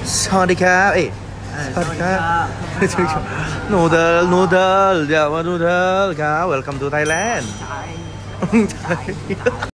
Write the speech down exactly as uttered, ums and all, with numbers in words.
สวัสดีครับเอ้ยสวัสดีครับนูเดิลนูเดิลเดี๋ยวมานูเดิลครับ Welcome to Thailand